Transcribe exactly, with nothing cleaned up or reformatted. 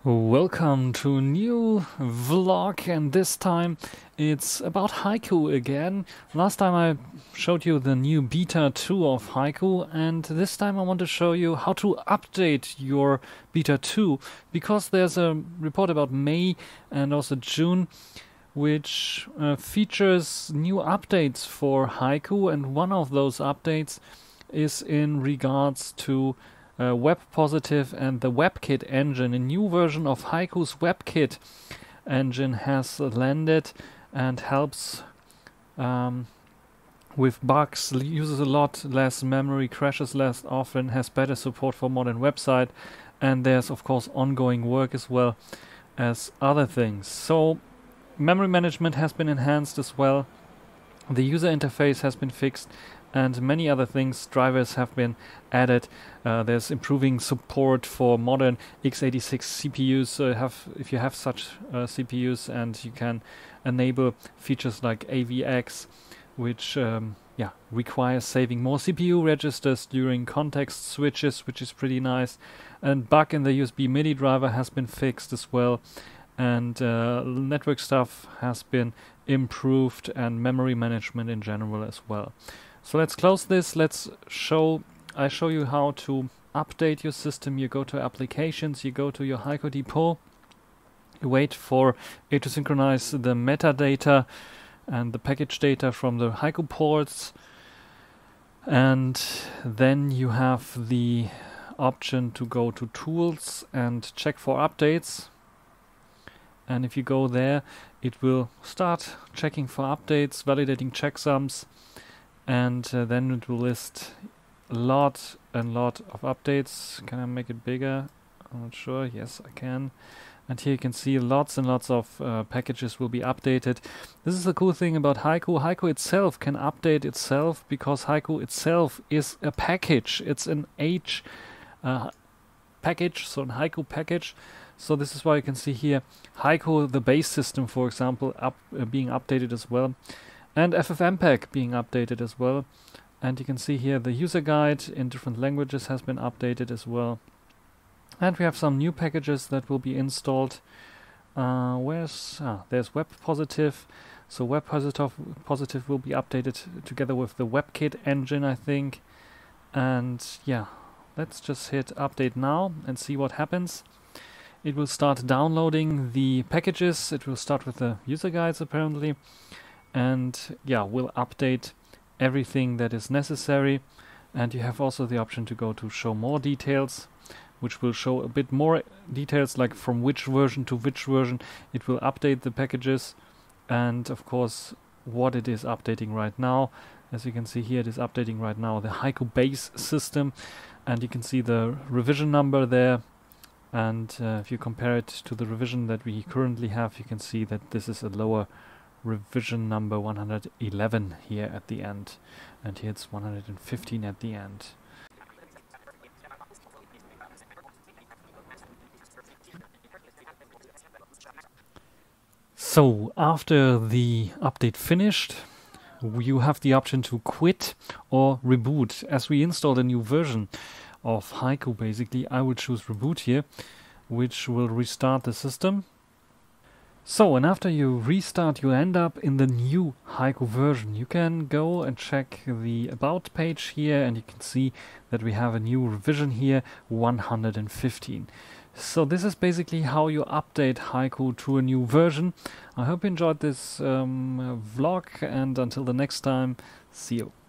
Welcome to a new vlog, and this time it's about Haiku again. Last time I showed you the new beta two of Haiku, and this time I want to show you how to update your beta two, because there's a report about May and also June which uh, features new updates for Haiku, and one of those updates is in regards to Uh, Web Positive and the WebKit engine. A new version of Haiku's WebKit engine has landed and helps um, with bugs, uses a lot less memory, crashes less often, has better support for modern website, and there's of course ongoing work as well as other things. So memory management has been enhanced as well, the user interface has been fixed, and many other things. Drivers have been added. Uh, there's improving support for modern x eighty-six C P Us. So have, if you have such uh, C P Us, and you can enable features like A V X, which um, yeah requires saving more C P U registers during context switches, which is pretty nice. And bug in the U S B MIDI driver has been fixed as well. And uh, network stuff has been improved, and memory management in general as well. So let's close this. Let's show, I show you how to update your system. You go to applications, you go to your Haiku Depot, you wait for it to synchronize the metadata and the package data from the Haiku ports, and then you have the option to go to tools and check for updates. And if you go there, it will start checking for updates, validating checksums, and uh, then it will list a lot and lot of updates. Can I make it bigger? I'm not sure. Yes, I can. And here you can see lots and lots of uh, packages will be updated. This is the cool thing about Haiku. Haiku itself can update itself, because Haiku itself is a package. It's an H uh, package, so an Haiku package. So this is why you can see here Haiku, the base system, for example, up uh, being updated as well. And F F mpeg being updated as well. And you can see here the user guide in different languages has been updated as well. And we have some new packages that will be installed. Uh, where's ah, there's Web Positive. So Web Positive Positive will be updated together with the WebKit engine, I think. And yeah, let's just hit update now and see what happens. It will start downloading the packages. It will start with the user guides apparently. And yeah, we'll update everything that is necessary. And you have also the option to go to show more details, which will show a bit more details, like from which version to which version it will update the packages, and of course what it is updating right now. As you can see here, it is updating right now the Haiku base system, and you can see the revision number there. And uh, if you compare it to the revision that we currently have, you can see that this is a lower revision number, one hundred eleven here at the end, and here it's one hundred fifteen at the end. So after the update finished, you have the option to quit or reboot. As we installed a new version of Haiku, basically I will choose reboot here, which will restart the system. So, and after you restart, you end up in the new Haiku version. You can go and check the about page here, and you can see that we have a new revision here, one hundred fifteen. So this is basically how you update Haiku to a new version. I hope you enjoyed this um, vlog, and until the next time, see you.